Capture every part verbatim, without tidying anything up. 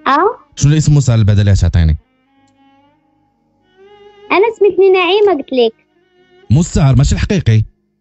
اه شنو الاسم المستعار بعدا اللي تعطيني؟ انا سميتني نعيمه قلت لك. مستعار ماشي الحقيقي.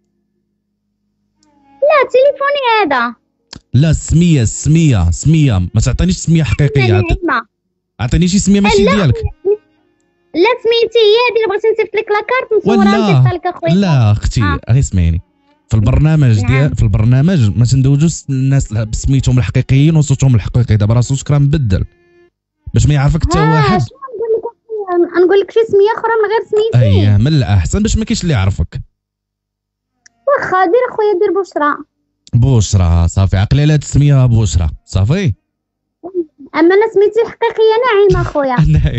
لا تليفوني هذا. لا السميه السميه سميه ما تعطينيش سميه حقيقيه. نعيمه عطيني شي سميه ماشي لا ديالك. لا سميتي هي هذه اللي بغيتي نصيفط لك لاكارت نصورها ونصيفطها لك اخويا. لا اختي آه. غير اسمعيني في البرنامج نعم. ديال في البرنامج ما تندوزوش الناس بسميتهم الحقيقيين وصوتهم الحقيقي. دابا راه صوتك راه مبدل باش ما يعرفك حتى واحد. شنو نقول لك اخويا؟ نقول لك شي سميه اخرى من غير سميتي. اييه من الاحسن باش ما كاينش اللي يعرفك. واخا دير اخويا دير بشرى. بشرى صافي عقلي على هاد السميه بشرى صافي. اما انا سميتي الحقيقيه نعيمه اخويا.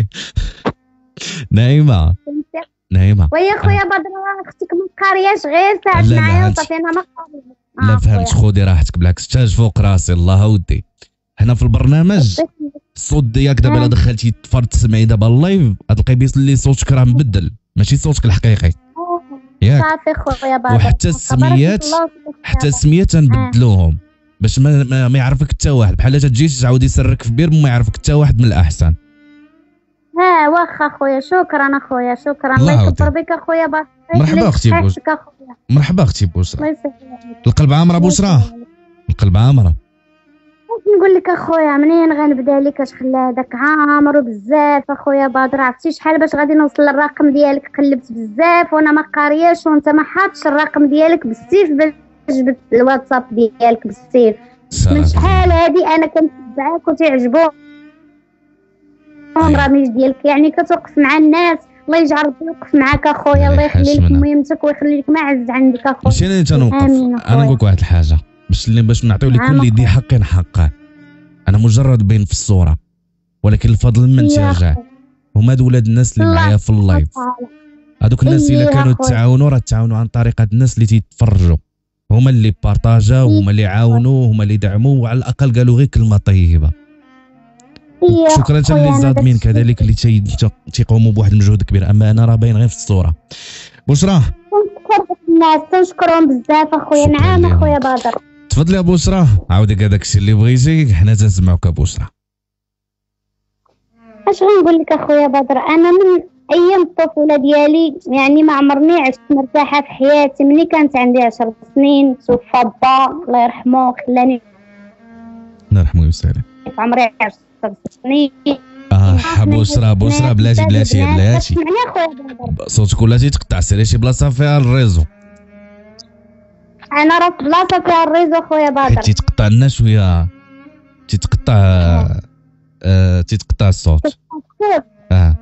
نعيمه نعيمه ويا خويا بدر اختك ما قارياش غير ساعد لا، لا، معايا هادشي- وصافي انا ما قاريه. لا آه فهمت خويا. خودي راحتك بالعكس تاج فوق راسي الله ودي. هنا في البرنامج الصوت ديالك دابا الا دخلتي تفرد تسمعي دابا اللايف غتلقاي بيسلي صوتك راه مبدل ماشي صوتك الحقيقي ياك. صافي خويا بدر. وحتى السميات حتى السميات تنبدلوهم باش ما, ما, ما يعرفك حتى واحد بحال تجي تعاود يسرك في بير ما يعرفك حتى واحد من الاحسن. ها واخا خويا شكرا اخويا شكرا الله الله يكبر يعطيك. بك اخويا بدر. مرحبا اختي بوش. مرحبا اختي بشرى. القلب عامره بشرى القلب عامره. نقول لك اخويا منين غنبدا لك اش خلى هذاك عامر بزاف اخويا بدر. عرفتي شحال باش غادي نوصل للرقم ديالك قلبت بزاف وانا ما قارياش وانت ما حاطش الرقم ديالك بالسيف باش جبت الواتساب ديالك بالسيف. من شحال هادي انا كنتبعك وتعجبو البرامج ديالك يعني كتوقف مع الناس. الله يجعل ربي يوقف معاك اخويا. الله يخلي لك ميمتك ويخلي لك ما عز عندك اخويا. ماشي انا تنوقف انا نقول لك واحد الحاجه باش اللي باش نعطيو لكل اللي ذي حق حقه. انا مجرد بين في الصوره ولكن الفضل من تيرجع. هما هاد ولاد الناس اللي معايا في اللايف هذوك الناس اللي كانوا يتعاونوا راه تعاونوا عن طريق هاد الناس اللي تيتفرجوا. هما اللي بارطاجاو هما اللي عاونوا هما اللي دعموا وعلى الاقل قالوا غير كلمه طيبه. شكرا للزادمين كذلك اللي تيقوموا بواحد المجهود كبير. اما انا راه باين غير في الصوره. بشرى تنشكر الناس تنشكرهم بزاف اخويا. نعم اخويا بدر. تفضلي يا بشرى عاودي هذاك الشيء اللي بغيتي حنا تنسمعوك بشرى. اش غنقول لك اخويا بدر انا من ايام الطفوله ديالي يعني ما عمرني عشت مرتاحه في حياتي. ملي كانت عندي عشر سنين توفى با الله يرحمه خلاني الله يرحمه ويسهل في عمري عشر سنين. اه بشرى بشرى بلاتي بلاتي بلاتي صوتك ولا تيتقطع سيري شي بلاصه فيها الريزو. انا راه في بلاصه فيها الريزو اخويا بدر. تيتقطع لنا شويه تيتقطع آه تيتقطع الصوت. اه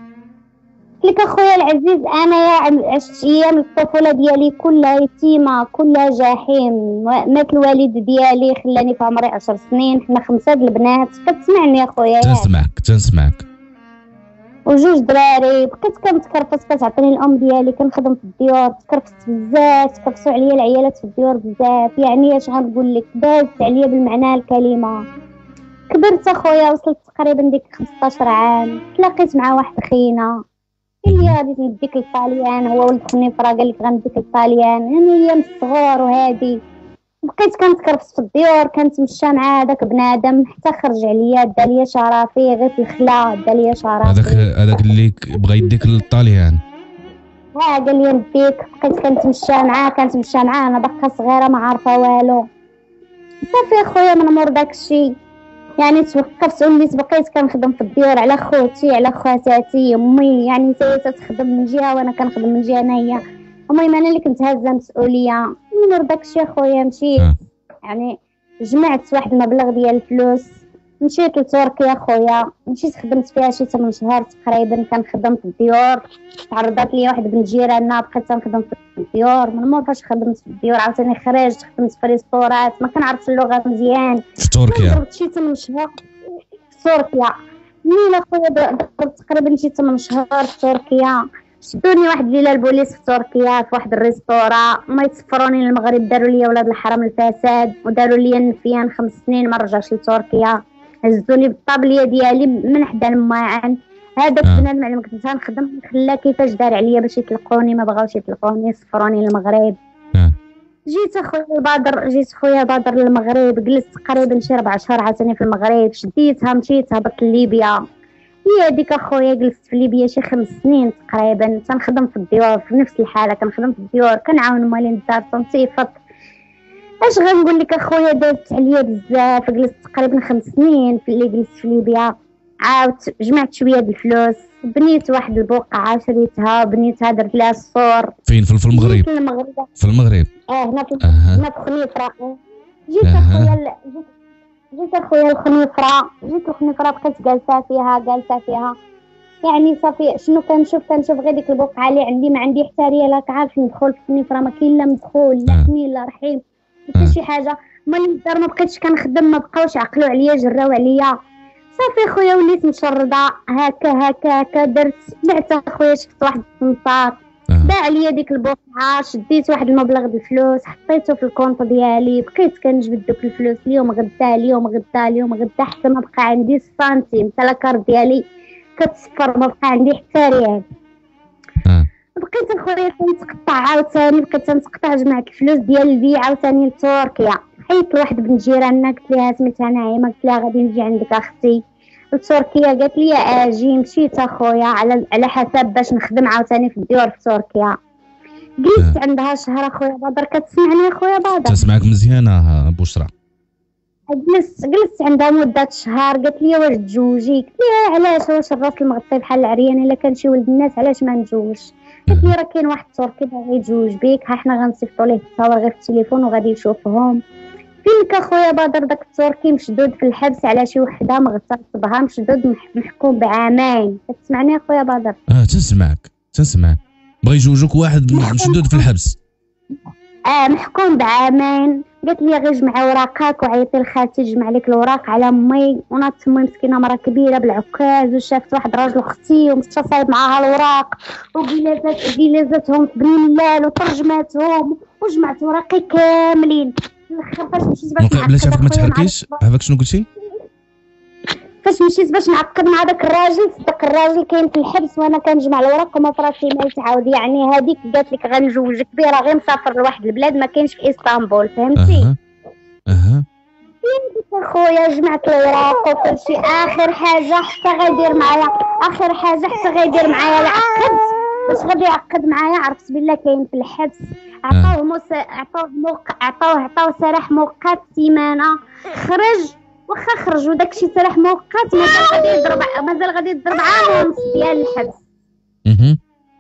لك اخويا العزيز انا يا عشت ايام الطفوله ديالي كلها يتيمه كلها جحيم. مات الوالد ديالي خلاني في عمري عشر سنين. حنا خمسه د البنات كتسمعني يا خويا؟ تنسمعك تنسمعك. وجوج دراري بقيت كنتكرفس كتعطيني الام ديالي كنخدم في الديور. تكرفست بزاف تكرفسوا عليا العيالات في الديور بزاف يعني اش غنقول لك دازت عليا بالمعنى الكلمه. كبرت اخويا وصلت تقريبا ديك خمسطاش عام. تلاقيت مع واحد خينا قال لي غادي نديك للطاليان. هو ولد خنيفره قال لك غنديك للطاليان يعني هي من الصغور وهادي. بقيت كنتكرفس في الديور كنتمشى مع هذاك بنادم حتى خرج عليا دا ليا شرافي غير في الخلا دا ليا شرافي. هذاك هذاك اللي بغى يديك للطاليان ها قال لي نديك. بقيت كنتمشى معاه كنتمشى معاه انا باقا صغيره ما عارفه والو. صافي اخويا من مور داكشي يعني توقفت وليت بقيت كنخدم في الديور على خوتي على خواتاتي. امي يعني حتى تخدم من جهه وانا كنخدم من جهه انايا. المهم انا اللي كنت هازه مسؤوليه من مور داكشي اخويا. مشيت يعني جمعت واحد المبلغ ديال الفلوس مشيت لتركيا اخويا. مشيت خدمت فيها شي ثمانية شهور تقريبا كنخدم في الديور. تعرضت لي واحد بنت جيراننا بقيت كنخدم في الديور. من مور فاش خدمت في الديور عاوتاني خرجت خدمت في ريستورات ما كنعرفش اللغه مزيان في تركيا. درت شي ثمانية شهور في تركيا. مين اخويا درت تقريبا شي ثمانية شهور في تركيا. شدوني واحد الليله البوليس في تركيا في واحد الريستورا ما يتسفروني للمغرب. داروا لي ولاد الحرام الفساد وداروا لي النفيان خمس سنين ما رجعش لتركيا. هزوني بالطابليه ديالي من حدا الماعن. هذاك بنادم على ما كنت نخدم خلا كيفاش دار عليا باش يطلقوني ما بغاوش يطلقوني سفروني للمغرب. جيت اخويا بدر جيت خويا بدر للمغرب، جلست تقريبا شي ربع شهور عاوتاني في المغرب، شديتها مشيت هبطت لليبيا. هي هذيك اخويا جلست في ليبيا شي خمس سنين تقريبا، تنخدم في الديور في نفس الحاله، كنخدم في الديور كنعاون موالين الدار تنصيفط. اش غنقول لك اخويا، دازت عليا بزاف، جلست تقريبا خمس سنين في اللي جلست في ليبيا. عاودت جمعت شويه د الفلوس، بنيت واحد البقعه شريتها، بنيتها درت لها السور. فين في المغرب؟ جيت للمغرب. في المغرب اه هنا في أه. هنا في خنيفره. جيت أه. اخويا جيت جيت اخويا الخنيفره، جيت الخنيفره بقيت جالسه فيها جالسه فيها يعني صافي. شنو كنشوف كنشوف غير ديك البقعه اللي عندي، ما عندي حتى ريال، عارف ندخل في الخنيفره ما كاين لا مدخول لا حميل لا رحيم حتى شي حاجه. ملي الدار ما بقيتش كنخدم، ما بقاوش عقلوا عليا جراو عليا، صافي خويا وليت مشرده هكا هكا هكا. درت بعت اخويا، شفت واحد السمسار باع عليا ديك البقعه، شديت واحد المبلغ د الفلوس حطيته في الكونط ديالي، بقيت كنجبد دوك الفلوس اليوم غدا اليوم غدا اليوم غدا حتى ما بقى عندي سنتيم، حتى لاكارت ديالي كتصفر، ما بقى عندي حتى ريال. بقيت اخويا كنتقطع عاوتاني، بقيت تنتقطع، جمعت الفلوس ديال البيع عاوتاني لتركيا. حيت لواحد بنت جيراننا قلت لها سميتها نعيمه، قلت لها غادي نجي عندك اختي لتركيا، قالت لي اجي. مشيت اخويا على على حسب باش نخدم عاوتاني في الديور في تركيا. جلست عندها شهر اخويا بدر. كتسمعني اخويا بدر؟ تسمعك مزيانه بشرى. جلست جلست عندها مده شهر، قالت لي واش تزوجي؟ قلت لها علاش، واش الراس المغطي بحال العريان الا كان شي ولد الناس علاش ما نتزوجش؟ قالت لي راه كاين واحد التركي باغي يتزوج بك، ها حنا غنصيفطوا ليه التصاور غير في التليفون وغادي يشوفهم. فينك اخويا بدر داك التركي مشدود في الحبس على شي وحده مغتصبها، مشدود محكوم بعامين. كتسمعني اخويا بدر؟ اه تسمعك تسمع. بغى يزوجوك واحد مشدود في الحبس. اه محكوم بعامين. قالت لي غير جمعي وراقك وعيطي لخالتي تجمع لك الوراق على امي. وناض تمي مسكينه مرا كبيره بالعكاز، وشافت واحد راجل اختي ومشى صايب معاها الوراق وجلازات جلازاتهم في بنيلال وترجماتهم وجمعت وراقي كاملين. الاخر فاش مشيت باش نعقد بلا شافك ما تحركيش، عافاك شنو قلتي؟ فاش مشيت باش نعقد مع داك الراجل، داك الراجل كاين في الحبس وانا كنجمع الوراق وما فراتش ما يتعاود. يعني هذيك قالت لك غنجوجك بيه، راه غير مسافر لواحد البلاد ما كاينش في اسطنبول، فهمتي؟ اها اها. فين اخويا جمعت الوراق وكل شيء. اخر حاجه حتى غيدير معايا اخر حاجه حتى غيدير معايا العقد. باش غادي يعقد معايا عرفت بالله كاين في الحبس. عطاوه موس... عطاوه موق... عطاوه عطاوه سراح مؤقت سيمانه. خرج واخا خرج وداكشي سراح مؤقت مازال غادي يضرب مازال غادي يضرب عام ونص ديال الحبس. اها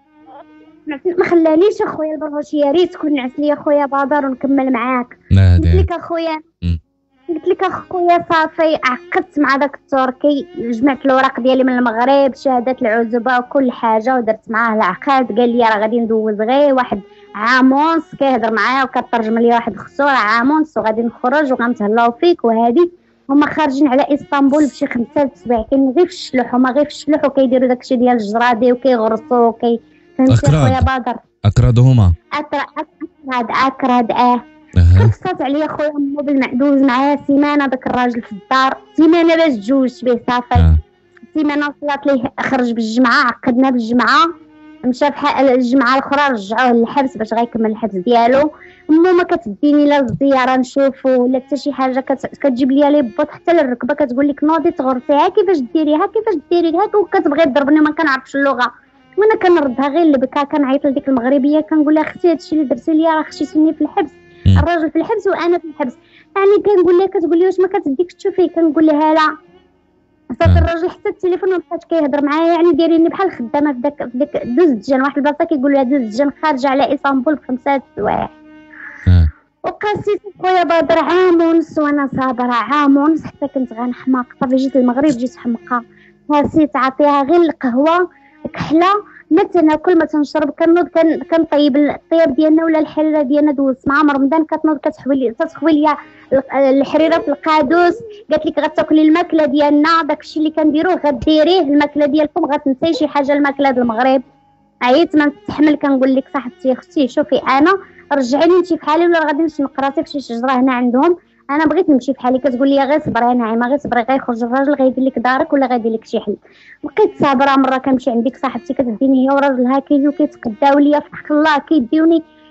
ما خلانيش اخويا البرهوش. يا ريت تكون نعس لي اخويا بدر ونكمل معاك. قلت لك اخويا قلت لك اخويا صافي عقدت مع داك التركي، جمعت الوراق ديالي من المغرب، شهادات العزوبه وكل حاجه، ودرت معاه العقد. قال لي راه غادي ندوز غير واحد عام ونص، كيهضر معايا وكترجم لي واحد خصو راه عام ونص وغادي نخرج وغنتهلاو فيك. وهذه هما خارجين على اسطنبول بشي خمسة سبع، كاين غير في الشلوح، هما غير في الشلوح وكيديروا داكشي ديال الجرادي وكيغرسوا وكي فهمتي خويا بدر؟ اكراد هما اكراد اكراد اه خصات عليا خويا مو بالمعدوز معايا سيمانه داك الراجل في الدار، سيمانه باش تزوجت به صافي. سيمانه وصلت ليه خرج بالجمعه، عقدنا بالجمعه، مشى بحال الجمعه الاخرى رجعوه للحبس باش غيكمل الحبس ديالو. امو ما كتديني لا الزياره نشوفو ولا حتى شي حاجه، كتجيب لي لي بوط حتى للركبه، كتقول لك نوضي تغرسيها كيفاش ديريها كيفاش ديريها، وكتبغي تضربني ما كنعرفش اللغه. وانا كنردها غير البكا، كنعيط لديك المغربيه كنقول لها اختي هادشي اللي درتي لي راه خشيتيني في الحبس، الراجل في الحبس وانا في الحبس. يعني كنقول لها كتقول لي واش ما كتديكش تشوفيه، كنقول لها لا. صافي الراجل حتى التليفون ما بقاش كيهضر معايا، يعني دايريني بحال خدامه في داك في ديك دوز الجن. واحد البلاصه كيقول لها دوز الجن خارجه على اسطنبول بخمسة سوايع. وقاسيت خويا بدر عام ونص وانا صابره، عام ونص حتى كنت غنحماق. صافي جيت المغرب جيت حمقه، قاسيت عطيها غير القهوه كحله، ما تناكل ما تنشرب. كنوض كنطيب الطياب ديالنا ولا الحريره ديالنا دوزت مع رمضان، كتنوض كتحوي لي تسخوي لي الحريره في القادوس. قالت لك غتاكلي الماكله ديالنا، داكشي اللي كنديروه غديريه، الماكله ديالكم غتنساي شي حاجه الماكله ديال المغرب. عييت ما نستحمل، كنقول لك صاحبتي اختي شوفي انا رجعيني نمشي بحالي ولا غادي نمشي نقرا في شي شجره هنا عندهم، انا بغيت نمشي بحالي. كتقول لي غير صبري نعيمه غير صبري، غيخرج الراجل غيدير لك دارك ولا غيدير لك شي حل. بقيت صابره. مره كنمشي عندك صاحبتي كتديني هي وراجلها كيجيو كيتقداو ليا في حق الله، كيديوني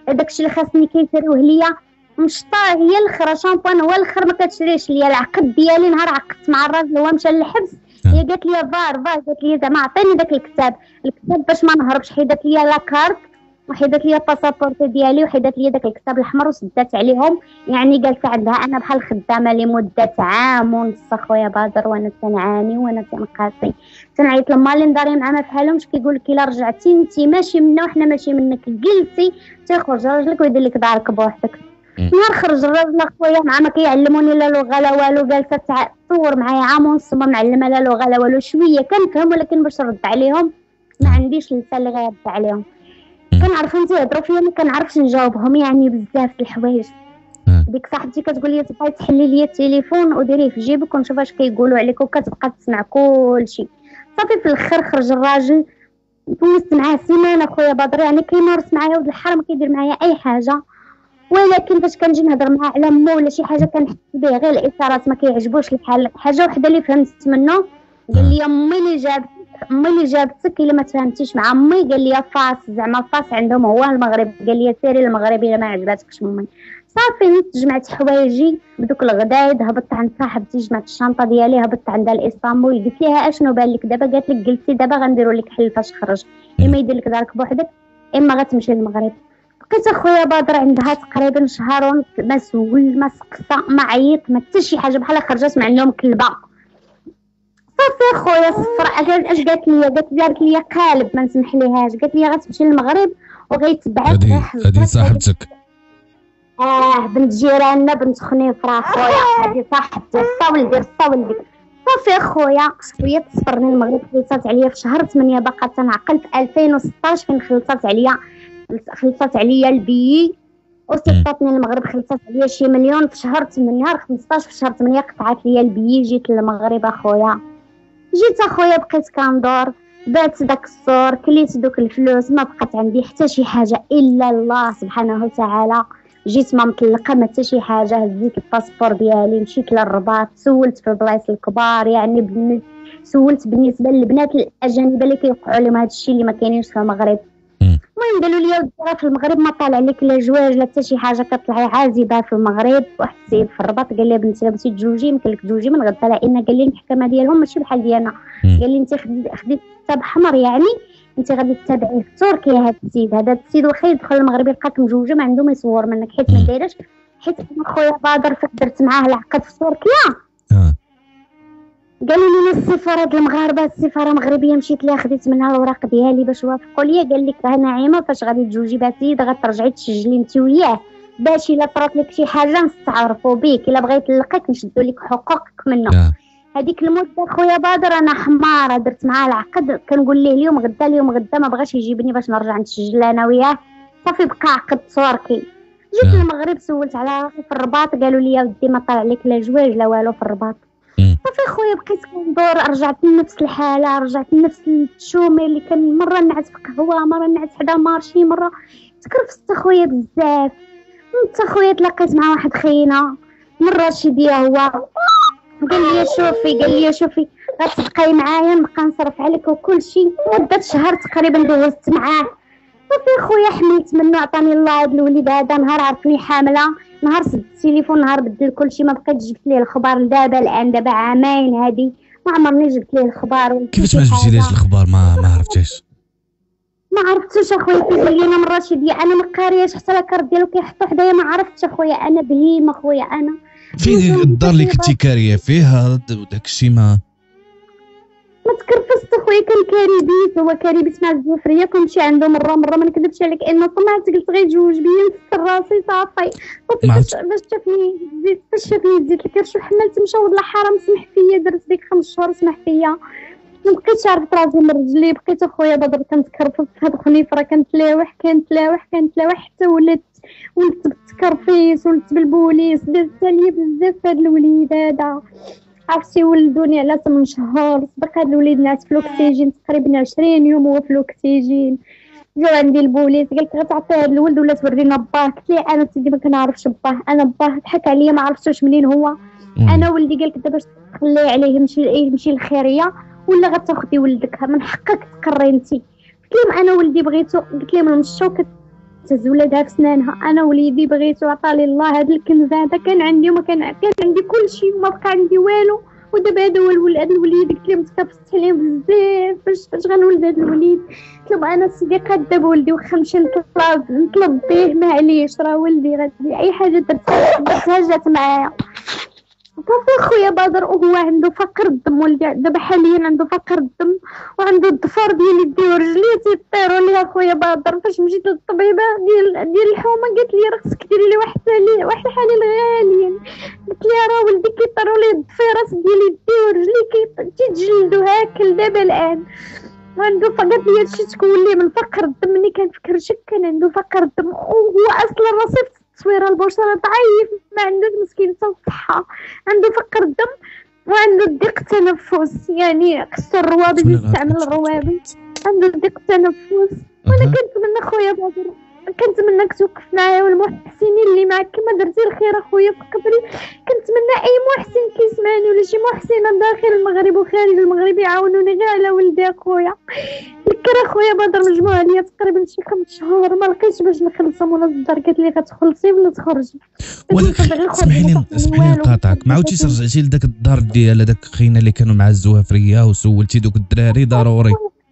داكشي اللي خاصني كيسيروه ليا مشطا هي الاخر شامبان هو الاخر ما كتشريش ليا العقد ديالي نهار عقدت مع الراجل هو مشى للحبس هي قالت لي فار فار قالت لي زعما عطيني داك الكتاب الكتاب باش ما نهربش حيدت لي لاكارت وحيدت لي الباسابورت ديالي وحيدت لي داك الكتاب الاحمر وسدات عليهم يعني قالت عندها انا بحال خدامه لمده عام ونص اخويا بدر وانا تنعاني وانا تنقاسي تنعيط لما اللي نداري مع ما فحالهمش كيقول لك الا رجعتي انت ماشي منا وحنا ماشي منك قلتي تيخرج راجلك ويدير لك دارك بوحدك نهار خرج الراجل اخويا مع ما كيعلموني لا لغه لا والو جالسه تصور معايا عام ونص ما معلمه لا لغه لا والو شويه كنفهم ولكن باش نرد عليهم ما عنديش لسان اللي غيرد عليهم كنعرف انت يهضروا فيا ما كنعرفش نجاوبهم يعني بزاف د الحوايج ديك صاحبتي كتقول لي تبقاي تحلي لي التليفون وديريه في جيبك ونشوف اش كيقولوا عليك وكتبقى تسمع كلشي صافي في الاخر خرج الراجل دوزت معاه سيمانه خويا بدر يعني كيمارس معايا ولد الحرام كيدير معايا اي حاجه ولكن فاش كنجي نهضر معاه على مو ولا شي حاجه كنحس به غير الاثارات ما كيعجبوش الحال حاجه وحده اللي فهمت منه قال لي امي اللي جابت امي اللي جابتك الا ما تفهمتيش مع امي قال لي فاس زعما فاس عندهم هو المغرب قال لي سيري للمغرب الا ما عجباتكش امي صافي جمعت حوايجي بدوك الغدايد هبطت عند صاحبتي جمعت الشنطه ديالي هبطت عندها لاسطنبول قلت لها اشنو بان لك دابا قالت لك قلتي دابا غنديروا لك حل فاش خرج اما يدير لك دارك بوحدك اما غتمشي للمغرب بقيت اخويا بدر عندها تقريبا شهر ونص ما سول ما سقسا ما عيط ما حتى شي حاجه بحال خرجت مع النوم كلبه صافي اخويا صفر اش قالت لي قالت لي قالت لي قالب ما نسمح ليهاش قالت لي غتمشي للمغرب وغيتبعك هذه صاحبتك اه بنت جيراننا بنت خنيفره اخويا هذه صاحبتي الصاول ديال الصاول ديك صافي اخويا هي تصفرني المغرب خلصات عليا في شهر ثمانية باقا تنعقل في ألفين وستطاش فين خلصات عليا خلصات عليا البي وسقطتني المغرب خلصات عليا شي مليون في شهر ثمانية نهار خمسطاش في شهر ثمانية قطعت ليا البي جيت للمغرب اخويا جيت اخويا بقيت كندور بعت داك الصور كليت دوك الفلوس ما بقات عندي حتى شي حاجه الا الله سبحانه وتعالى جيت ما مطلقه ما حتى شي حاجه هزيت الباسبور ديالي مشيت للرباط سولت في البلايص الكبار يعني بالنسبه سولت بالنسبه للبنات الاجانب اللي كيوقعوا لهم هذا الشيء اللي ما كاينينش في المغرب المهم قالوا لي راه في المغرب ما طالع لك لا جواج لا حتى شي حاجه كطلعي عازبه في المغرب واحد السيد في الرباط قال لي بنتي بغيتي تزوجي يمكن لك تزوجي من غدا لان قال لي المحكمه ديالهم ماشي بحال ديالنا قال لي انت خديتي كتاب احمر يعني انت غادي تتابعيه في تركيا هذا السيد هذا السيد واخا يدخل المغرب يلقاك مزوجه ما عنده ما يصور منك حيت ما دايرش حيت انا خويا بدر فاش درت معاه العقد في تركيا قالوا لي السفاره المغاربه السفاره مغربيه مشيت ليها خديت منها الاوراق ديالي باش وافقوا لي قال لك راه نعيمه فاش غادي تزوجي بها سيد غترجعي تسجلي انت وياه باش الا طرات لك شي حاجه نستعرفوا بك الا بغيت نلقاك نشدوا لك حقوقك منه هذيك المده خويا بدر انا حماره درت معاه العقد كنقول ليه اليوم غدا اليوم غدا ما بغاش يجيبني باش نرجع نتسجل انا وياه صافي بقى عقد تركي جيت للمغرب سولت على في الرباط قالوا لي يا ودي ما طلع لك لا جواج لا والو في الرباط صافي خويا بقيت كندور رجعت لنفس الحاله رجعت لنفس الشومه اللي كان مره نعس في قهوه مره نعس حدا مارشي مره تكرفست خويا بزاف انت خويا تلاقيت مع واحد خينا من رشيديه هو قال لي شوفي قال لي شوفي غتبقاي معايا نبقى نصرف عليك وكل شيء مده شهر تقريبا دوزت معاه صافي خويا حملت منه عطاني الله هذا الوليد هذا نهار عرفني حامله نهار سد التليفون نهار بدل كل شيء ما بقيتش جبت ليه الخبار لدابا الان دابا عامين هذه ما عمرني جبت ليه الخبار كيفاش ما جبتي ليش الخبار ما ما عرفتيش ما عرفتوش اخويا كيقول لي انا من رشيديه انا ما قارياش حتى لاكارت ديالو كيحطوا حدايا ما عرفتش اخويا انا بهيمه اخويا انا فين الدار اللي كنتي كاريه فيها وداك الشيء ما ما تكرفست اخويا كان كاريبيت هو كاريبيت مع الزفريه كنمشي عنده مره مره ما نكذبش عليك انه طمعت قلت غيتزوج بيا نفكر راسي صافي باش شافني زيد باش شافني زيد الكرش وحملت مشى ولد الحرام سمح فيا درت ديك خمس شهور سمح فيا ما بقيتش عرفت راسي من رجلي بقيت اخويا بدر كنتكرفس في هاد الخنيفره كنتلاوح كنتلاوح كنتلاوح حتى ولدت ولدت بالتكرفيس ولدت بالبوليس درت عليا بزاف هاد الوليد هذا عرفتي ولدوني على ثمان شهور صدق هاد الوليد نعس في الاكسجين تقريبا عشرين يوم هو في الاكسجين جاو عندي البوليس قالت غتعطي هاد الولد ولا تورينا باه قلت ليه انا سيدي ما كنعرفش باه انا باه ضحك عليا ما عرفتش منين هو مم. انا ولدي قالك دابا تخليه عليه يمشي يمشي للخيريه ولا غتاخدي ولدك من حقك تقري انت قلت لهم انا ولدي بغيتو قلت لهم المشاو تهز ولادها في سنانها. انا وليدي بغيتو عطالي الله هذا الكنز هذا، كان عندي وما كان كان عندي كل شيء ما بقى عندي والو. ودابا هذا هو الولد الوليد قلت لهم تكبست عليهم بزاف فاش فاش غنولد هذا الوليد. قلت لهم انا سيدي قاده بولدي واخا نمشي نطلب نطلب به معليش راه ولدي غادي اي حاجه درتها جات معايا. صافي خويا بدر وهو عنده فقر الدم، ولدي دابا حاليا عنده فقر الدم وعنده الضفر ديال يديه ورجليه تيطيروا ليها خويا بدر. فاش مشيت للطبيبه ديال ديال الحومه قالت لي راه خصك ديري لي واحد التحاليل واحد الحاليل غاليين. قلت لها راه ولدي كيطيروا ليه الضفيرات ديال يديه ورجليه تيتجلدوا هاكل دابا الان عنده. فقالت لي هادشي تكون ليه من فقر الدم. ملي كنفكر شك كان عنده فقر الدم وهو اصلا رصيف التصويره البشره ضعيف ما عندوش مسكين حتى الصحه، عنده فقر الدم وعنده ضيق تنفس يعني خصو الروابط يستعمل الروابط، عنده ضيق تنفس. وانا كنتمنى خويا بدر كنتمناك توقف معايا والمحسنين اللي معك كما درتي الخير اخويا في قبري. كنتمنى اي محسن كيسمعني ولا شي محسنه داخل المغرب وخارج المغرب يعاونوني غير على ولدي اخويا. الكرا اخويا بدر مجموعه ليا تقريبا شي خمس شهور ما لقيتش باش نخلصها من الدار. قالت لي غتخلصي ولا تخرجي. ولكن اسمحي لي اسمحي لي نقاطعك، ما عاودتيش رجعتي لذاك الدار ديال هذاك خينا اللي كانوا مع الزوافريه وسولتي دوك الدراري ضروري؟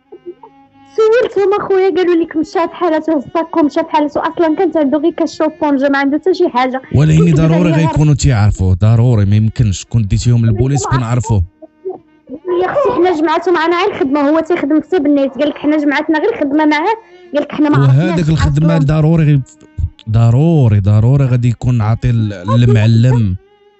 سولتهم اخويا قالوا لك مشى بحالته الصاك ومشى بحالته اصلا كانت عنده غير كشوف طونجه ما عنده حتى شي حاجه. ولكن ضروري غيكونوا تيعرفوا ضروري ما يمكنش كون ديتيهم للبوليس كون عرفوا. يا اختي حنا جمعاتو معنا غير الخدمه هو تيخدم في سيب النيت قال لك حنا جمعتنا غير الخدمه معاه قال لك حنا ما عرفناش. وهذاك الخدمه ضروري ضروري ضروري غادي يكون عاطي المعلم.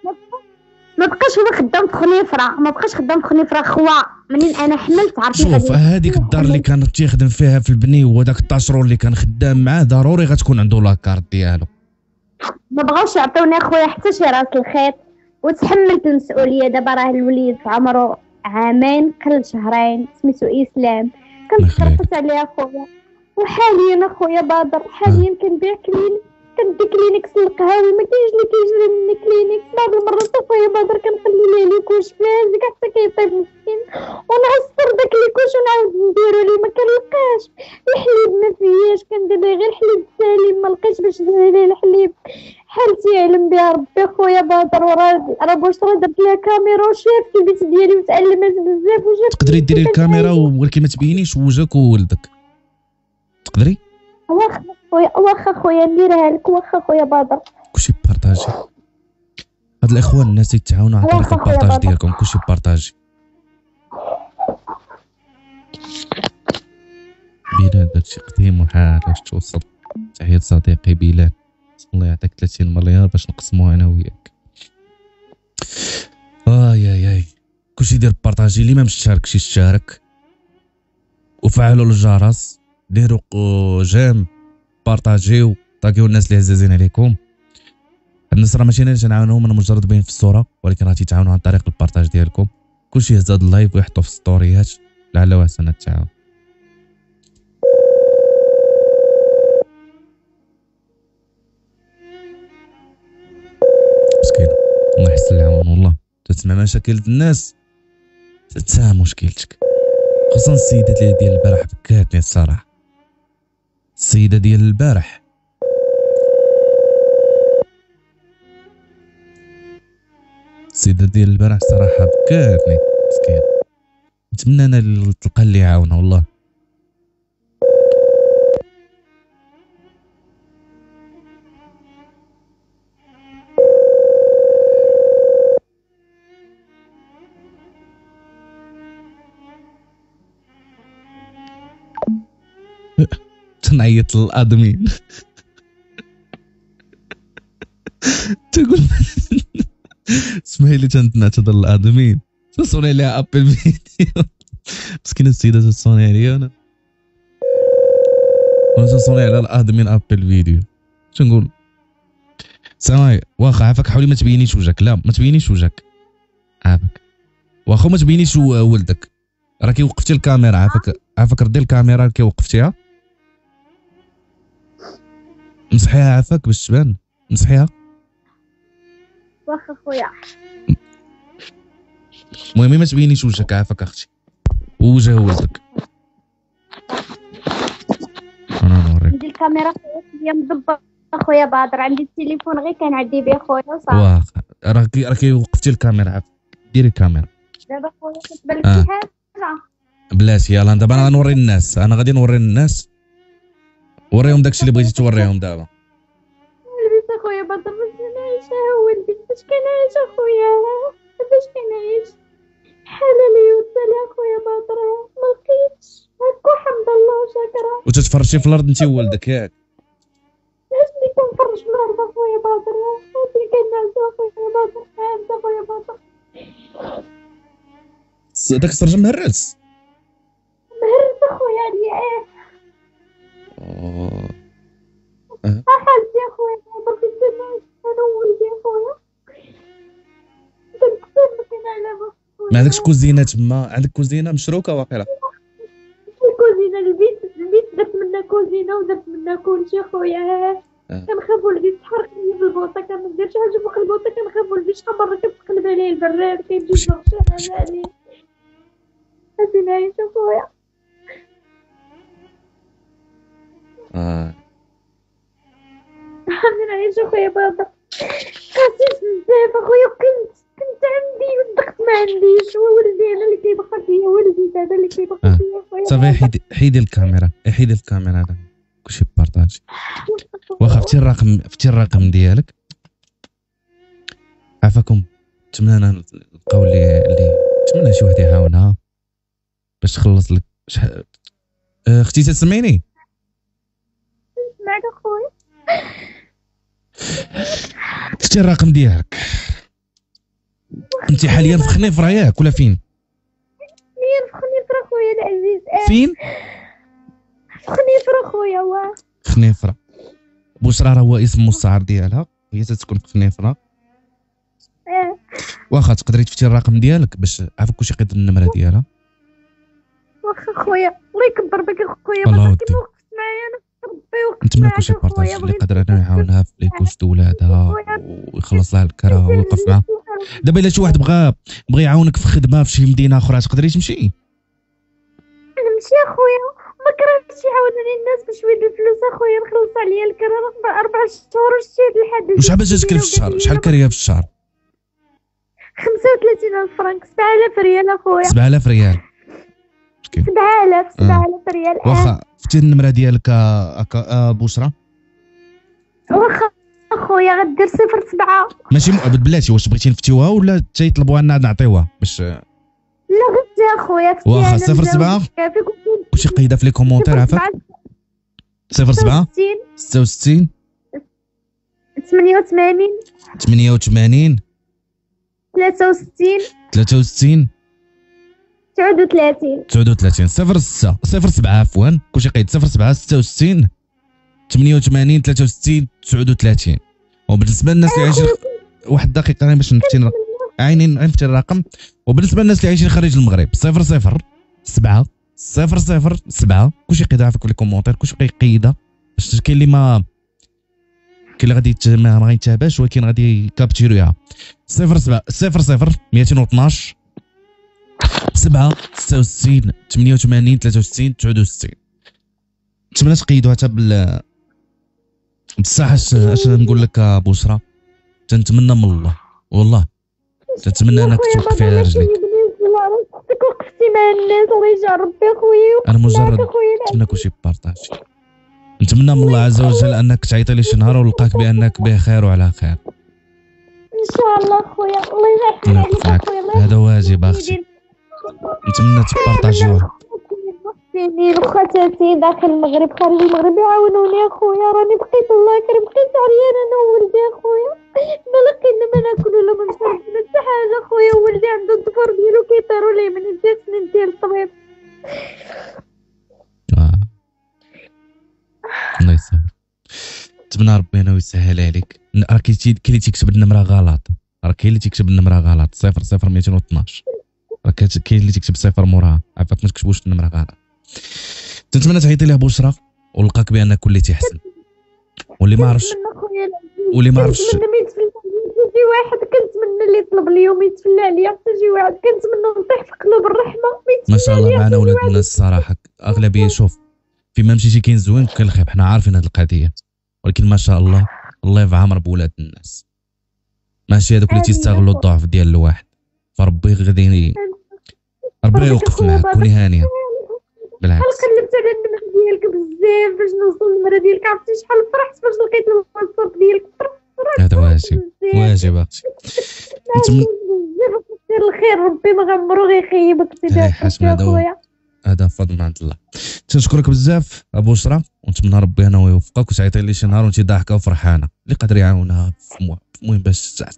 ما بقاش هو خدام في خنيفره ما بقاش خدام في خنيفره خوا منين انا حملت عرفتي. شوف هذيك الدار اللي كان تيخدم فيها في البني وهذاك الطاشرور اللي كان خدام معاه ضروري غتكون عنده لاكارت ديالو. ما بغاوش يعطيوني اخويا حتى شي راس الخيط وتحملت المسؤوليه. دابا راه الوليد في عمره عامين قل شهرين سميتو اسلام كنت خرفت عليه اخويا. وحاليا اخويا بدر حاليا كنبيع كلينيك كندي كلينيكس القهاوي ما كاينش اللي كيجري مني كلينيكس. بعض المرات اخويا بدر كنخلي ليه ليكوش فلاش حتى كيطيب مسكين ونعصر داك ليكوش ونعاود نديرو ليه ما كنلقاش. الحليب ما فياش كندير ليه غير الحليب السالم ما لقيتش باش ندير ليه الحليب. حالتي يعلم بها ربي اخويا بدر وراه راه بشرى درت لها كاميرا وشافت البيت ديالي وتعلمات بزاف وجات. تقدري ديري الكاميرا ولكن ما تبينيش وجهك وولدك تقدري؟ واخا خويا واخا خويا نديرها لك واخا خويا بدر. كلشي بارطاجي هاد الاخوان الناس يتعاونوا على طريق البارطاج ديالكم كلشي بارطاجي. بلال داكشي قديم وحال واش توصل. تحية صديقي بلال الله يعطيك ثلاثين مليار باش نقسموها انا وياك. اي اي اي كلشي دير بارطاجي اللي ما مشاركش يشارك وفعلوا الجرس ديروا جيم بارطاجيو طاقيو الناس اللي عزازين عليكم. الناس راه ماشي انا اللي تنعاونهم انا مجرد باين في الصوره ولكن راه تيتعاونوا عن طريق البارطاج ديالكم. كلشي يهز هذا اللايف ويحطو في ستوريات لعل وحسن التعاون. مسكين الله يحسن العون والله تسمع مشاكل الناس تتساهل مشكلتك خصوصا السيدة ديال البارح بكاتني الصراحه. السيدة ديال البارح السيدة ديال البارح صراحة بكاتني مسكين. نتمنى انا تلقى اللي يعاونها والله. تنعيط للادمين تقول اسمحي لي تنعتذر للادمين تصوني عليها ابل فيديو مسكينه السيده تصوني عليا انا وانا تصوني على الادمين ابل فيديو. شنقول سامي واخا عافاك حاولي ما تبينيش وجهك لا ما تبينيش وجهك عافاك واخا ما تبينيش ولدك راه كي وقفتي الكاميرا عافاك عافاك ردي الكاميرا كي وقفتيها مسحيها عافاك باش تبان مسحيها واخا خويا. المهم ما تبينيش وجهك عافاك اختي ووجه ولدك انا نوريك. الكاميرا خويا مضبط اخويا بدر، عندي التليفون غير كنعدي به خويا صافي. واخا راكي راكي وقفتي الكاميرا، عافاك ديري الكاميرا دابا خويا كتبان لك آه. شي حاجه؟ بلاتي يلاه دابا انا غنوري الناس، انا غادي نوري الناس، وريهم داكشي اللي بغيتي توريهم دابا. البيت اخويا بدر باش كنعيش، ها هو البيت باش كنعيش اخويا، باش كنعيش حلال يوصل اخويا بدر، ما لقيتش هاكا الحمد لله وشكرا. وتتفرجي في الارض انت وولدك ياك؟ اش اللي كنفرج في الارض اخويا بدر، هادي كنعس اخويا بدر، انت اخويا بدر داك السرجم مهرس مهرت اخويا عليا. اه اه حالتي اخويا بدر في الدنيا، انا وولدي اخويا كنكتب كاين على ما عندكش كوزينه تما؟ عندك كوزينه مشروكه واقيلا؟ الكوزينه البيت البيت درت منها كوزينه ودرت منها كلشي اخويا. آه. كنخاف ولدي تحرق لي بالبوطه، كندير شي حاجه فوق البوطه كنخاف ولدي شحال مره كتقلب عليه البراد كيجي يضرب شي حاجه عليه. هادي نعيش اخويا. اه هادي نعيش اخويا بدر، خسيت بزاف اخويا، كنت كنت عندي والضغط ما عنديش، وولدي انا اللي كيبقى فيا، ولدي هذا اللي كيبقى آه. فيا اخويا. صافي حيدي حيدي الكاميرا، حيدي الكاميرا هذا كلشي بارطاج. واخا فتي الرقم، فتي الرقم ديالك عافاكم. نتمنى نلقاو اللي اللي نتمنى شي واحد يعاونها باش تخلص لك شحال. آه، اختي تسمعيني؟ معك اخويا. فتي الرقم ديالك. انت حاليا في خنيفره ياك ولا فين؟ فين في خنيفره اخويا العزيز؟ اه فين؟ في خنيفره اخويا. واه خنيفره. بشرى راه هو اسم مستعار ديالها، هي تتسكن في خنيفره. اه واخا تقدري تفتي الرقم ديالك باش عافاك كلشي يقيد النمره ديالها. واخا خويا الله يكبر بك اخويا، الله ما ودي. كيما وقفت معايا انا ربي وقفت نتمنى معاك كلشي بارطاج اخويا. اللي بغيت قادر انا يعاونها في لي كوش د ولادها ويخلص لها الكرا ويوقف معها. دابا الا شي واحد بغى بغى يعاونك في خدمه في شي مدينه اخرى تقدري تمشي؟ نمشي اخويا، ما كرهتش يعاونوني الناس بشويه د الفلوس اخويا، نخلص عليا الكرا اربع شهور وشتي هاد الحد. وشحال باش تكري في الشهر؟ شحال كريه في الشهر؟ خمسة وثلاثين ألف فرنك، سبعة آلاف ريال اخويا. سبعة آلاف ريال. سبعة آلاف سبعة آلاف ريال. واخا فتي النمره ديالك هكا بشرى. واخا اخويا غدير صفر سبعة. ماشي بلاتي، واش بغيتي نفتيوها ولا تيطلبوها لنا نعطيوها باش؟ لا غير اخويا فتي. واخا صفر سبعة كلشي قيدها في لي كومونتير عافاك. صفر سبعة ستة وستين ثمانية وثمانين ثمانية وثمانين ثلاثة وستين ثلاثة وستين تسعة وثلاثين تسعة وثلاثين. صفر ستة صفر سبعة عفوا كلشي قيد صفر سبعة ستة وستين ثمانية وثمانين ثلاثة وستين تسعة وثلاثين. وبالنسبه للناس اللي عايشين واحد دقيقه باش نفتي عينين نفتي الرقم. وبالنسبه للناس اللي عايشين خارج المغرب صفر صفر سبعة صفر صفر سبعة كلشي قيدها في كل كومونتير، كلشي قيدها باش كاين اللي ما كاين اللي غادي ما غيتابعش ولكن غادي يكابتشيروها. صفر سبعة صفر صفر مئتين واثناش سبعة ستة وستين ثمانية وثمانين ثلاثة وستين تسعة وستين. نتمنى تقيدوها حتى بال بصح اش نقول لك بشرى، تنتمنى من الله والله تنتمنى انك توقفي على رجليك. وقفتي مع الناس الله يجعل ربي اخويا. انا مجرد نتمنى كلشي بارطاج. نتمنى من الله عز وجل انك تعيطي لي شي نهار ونلقاك بانك بخير وعلى خير ان شاء الله اخويا. الله يرحم عليك اخويا، هذا واجب اختي. نتمنى تبارطاجيوها. سنين وخاتاتي داخل المغرب خارج المغرب يعاونوني اخويا، راني بقيت الله يكرم بقيت عريانه انا وولدي اخويا، ما لقينا ما ناكل ولا ما نشرب حتى حاجه اخويا. ولدي عنده الضفر ديالو كيطيروا ليه من جات سنين ديال الطبيب. آه. الله يسهل. نتمنى ربي انا يسهل عليك. راه كاين اللي تيكتب النمره غلط، راه كاين اللي تيكتب النمره غلط صفر صفر مئتين واثناش، راه كاين اللي تيكتب صفر موراها عافاك ما تكتبوش النمره غلط. تنتمنى تعيطي ليه بشرى ونلقاك بان كل تيحسن. واللي ما عرفش واللي ما عرفش كنتمنى ما يتفلى شي واحد، كنتمنى اللي يطلب لي وما يتفلى عليا حتى شي واحد، كنتمنى نطيح في قلوب الرحمه ما يتفلى. ما شاء الله معنا ولاد الناس الصراحه اغلبيه. شوف فيما مشيتي كاين زوين وكاين الخايب، حنا عارفين هذه القضيه، ولكن ما شاء الله الله يبقى عامر بولاد الناس، ماشي هذوك اللي تيستغلوا الضعف ديال الواحد. فربي غادي ربي يوقف معاك، كوني هانيه. بالعكس قلبت على النمر ديالك بزاف باش نوصل للنمره ديالك، عرفتي شحال فرحت باش لقيت الباسبور ديالك. هذا واجب واجب اختي. نتمنى دير الخير، ربي ما غمرو غيخيبك سيدي اخويا. هذا فضل من عند الله. تنشكرك بزاف ابو بشرى، ونتمنى ربي انا ويوفقك وتعيطي لي شي نهار وانت ضاحكه وفرحانه، اللي قادر يعاونها. المهم باش تساعد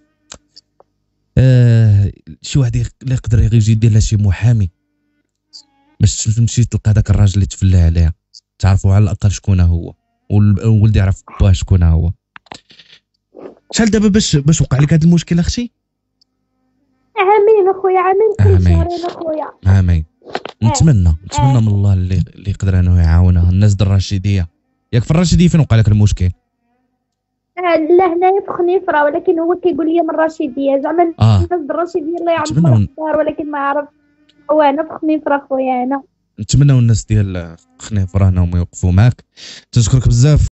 آه شي واحد اللي يقدر يجي يدير لها شي محامي باش تمشي تلقى داك الراجل اللي تفلى عليها، تعرفوا على الاقل شكون هو، والولد يعرف باه شكون هو. شحال دابا باش باش وقع لك هذا المشكل اختي؟ عامين اخويا، عامين كل شهرين اخويا، عامين. نتمنى نتمنى من الله اللي اللي يقدر انه يعاونها. الناس د الرشيديه، ياك في الرشيديه فين وقع لك المشكل؟ لا هنايا في خنيفره، ولكن هو كيقول لي من الرشيديه، زعما آه. الناس د الرشيديه الله يعمر الدار، ولكن ما عرف هو انا في خنيفره خويا. انا نتمنى الناس ديال خنيفره انهم يوقفوا معك. تشكرك بزاف.